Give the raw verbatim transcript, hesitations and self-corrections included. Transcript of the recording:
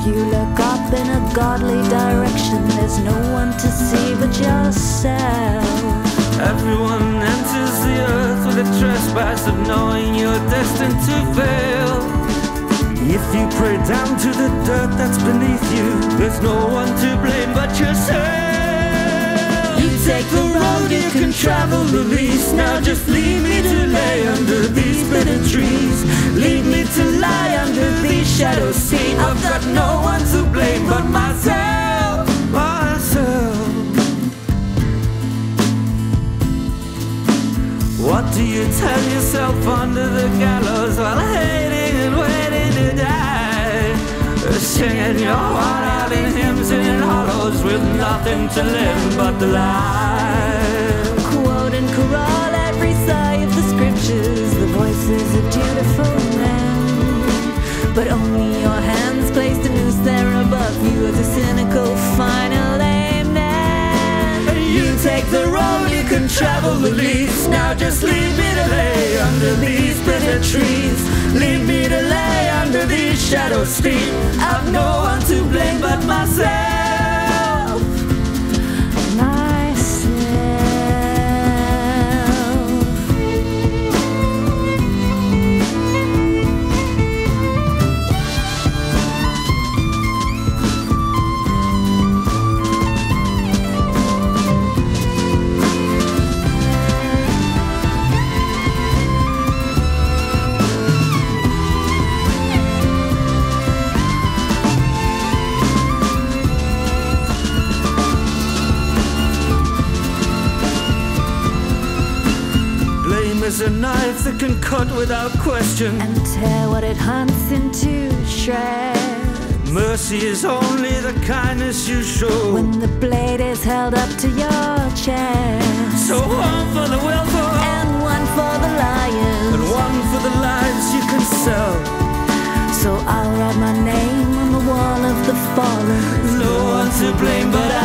you look up in a godly direction, there's no one to see but yourself. Everyone enters the earth with a trespass of knowing you're destined to fail. If you pray down to the dirt that's beneath you, there's no one to blame but yourself. You take the road you can travel the least. Now just leave me to lay under these bitter trees. Leave me to lie under these shadows. See, I've got no one to blame but myself, myself. What do you tell yourself under the gallows while hating and waiting to die? Singing your heart out in hymns and in hollows with nothing to live but the lie. Quote and corral every sigh of the scriptures, the voices of dutiful men. But only your hands placed a noose there above you as a cynical final amen. You take the road you can travel the least. Now just leave me to lay under these bitter trees. Leave me to lay under these shadows steep. I've no one to blame but myself, myself. Is a knife that can cut without question and tear what it hunts into shreds. Mercy is only the kindness you show when the blade is held up to your chest. So one for the willful and one for the liars and one for the lives you can sell. So I'll write my name on the wall of the fallen. No one to blame but I.